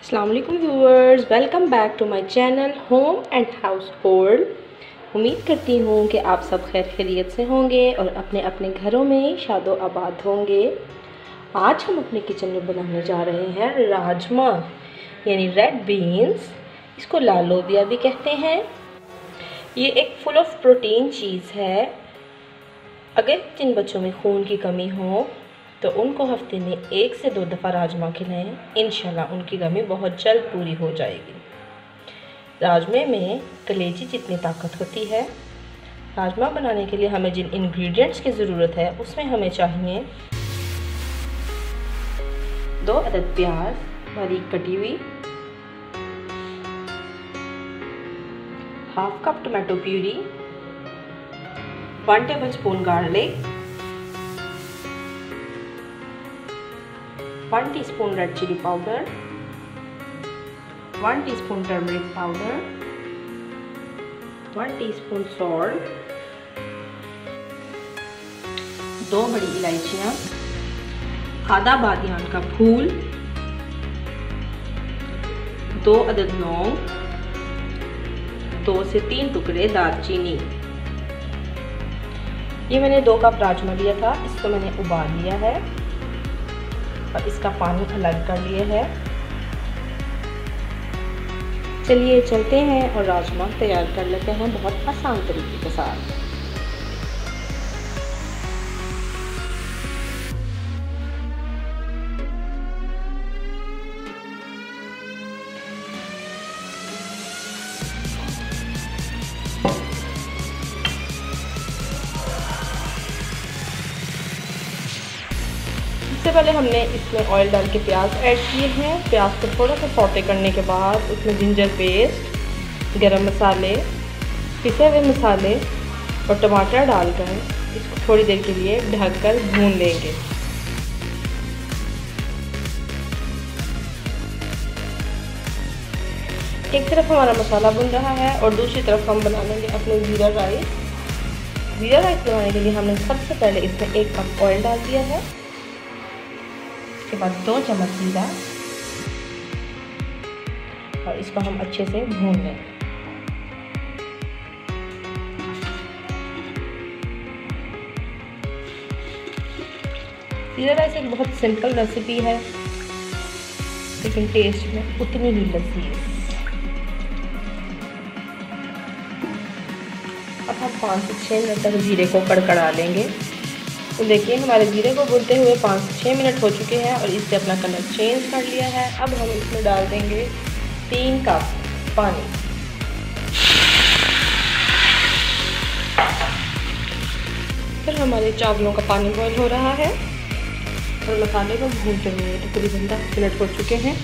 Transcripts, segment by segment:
अस्सलाम वालेकुम viewers, welcome back to my channel home and household. उम्मीद करती हूँ कि आप सब खैर खैरियत से होंगे और अपने अपने घरों में शादो आबाद होंगे। आज हम अपने किचन में बनाने जा रहे हैं राजमा यानी रेड बीन्स। इसको लाल लोबिया भी कहते हैं। ये एक फुल ऑफ प्रोटीन चीज़ है। अगर जिन बच्चों में खून की कमी हो तो उनको हफ्ते में 1 से 2 दफ़ा राजमा खिलाएं। इंशाल्लाह उनकी कमी बहुत जल्द पूरी हो जाएगी। राजमे में कलेजी जितनी ताकत होती है। राजमा बनाने के लिए हमें जिन इंग्रेडिएंट्स की ज़रूरत है उसमें हमें चाहिए 2 अदद प्याज बारीक कटी हुई, half cup tomato puree, 1 tablespoon garlic, 1 teaspoon red chilli powder, 1 teaspoon turmeric powder, 1 teaspoon salt, 2 बड़ी इलायचियाँ, आधा बादियान का फूल, 2 अदद लौंग, 2 से 3 टुकड़े दालचीनी। ये मैंने 2 कप राजमा लिया था, इसको मैंने उबाल लिया है और इसका पानी अलग कर लिए है। चलिए चलते हैं और राजमा तैयार कर लेते हैं बहुत आसान तरीके के साथ। सबसे पहले हमने इसमें ऑयल डाल के प्याज ऐड किए हैं। प्याज को थोड़ा सा सौटे करने के बाद उसमें जिंजर पेस्ट, गरम मसाले, पिसे हुए मसाले और टमाटर डालकर इसको थोड़ी देर के लिए ढककर भून लेंगे। एक तरफ हमारा मसाला भुन रहा है और दूसरी तरफ हम बना लेंगे अपने ज़ीरा राइस। ज़ीरा राइस बनाने के लिए हमने सबसे पहले इसमें 1 कप ऑयल डाल दिया है। उसके बाद 2 चम्मच जीरा और इसको हम अच्छे से भून लें। जीरा राइस एक बहुत सिंपल रेसिपी है लेकिन टेस्ट में उतनी ही लजीज है। अब हम 5 से 6 मिनट तक जीरे को कड़कड़ा लेंगे। तो देखिए हमारे जीरे को भूनते हुए 5 से 6 मिनट हो चुके हैं और इससे अपना कलर चेंज कर लिया है। अब हम इसमें डाल देंगे 3 कप पानी। फिर हमारे चावलों का पानी बॉईल हो रहा है और मसाले को भूनते हुए तकरीबन 10 मिनट हो चुके हैं।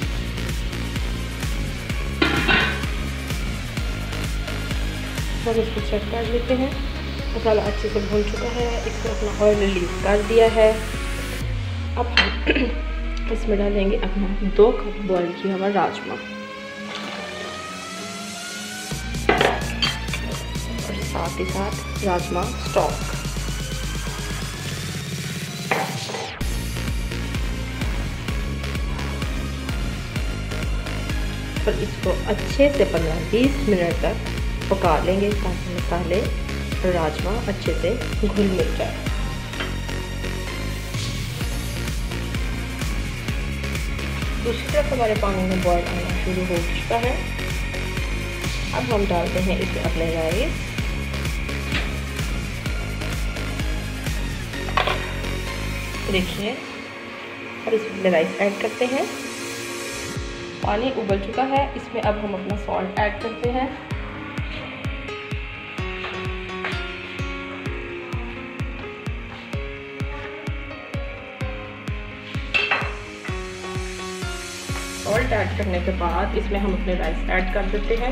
हम इसको चेक कर लेते हैं। मसाला अच्छे से भून चुका है, इसमें अपना ऑयल रिलीज कर दिया है। अब हम इसमें डालेंगे अपना 2 कप बॉईल किया हुआ राजमा और साथ ही साथ राजमा स्टॉक। और इसको अच्छे से 15-20 मिनट तक पका लेंगे ताकि मसाले और राजमा अच्छे से घुल मिल जाए। दूसरी तरफ हमारे पानी में बॉईल आना शुरू हो चुका है। अब हम डालते हैं इसमें अपने राइस। देखिए अब इसमें राइस ऐड करते हैं। पानी उबल चुका है, इसमें अब हम अपना सॉल्ट ऐड करते हैं। सॉल्ट ऐड करने के बाद इसमें हम अपने राइस ऐड कर देते हैं।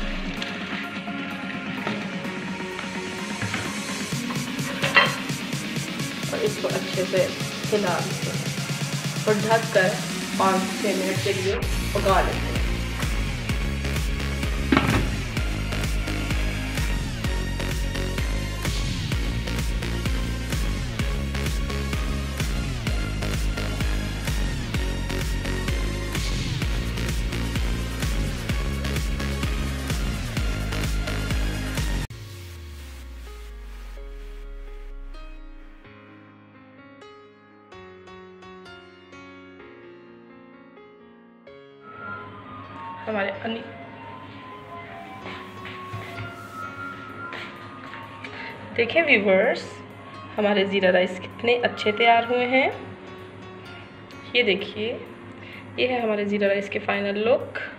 और इसको अच्छे से हिला देते हैं और ढककर 5 से 6 मिनट के लिए पका लेते हैं। हमारे देखें व्यूवर्स, हमारे ज़ीरा राइस कितने अच्छे तैयार हुए हैं। ये देखिए, ये है हमारे ज़ीरा राइस के फाइनल लुक।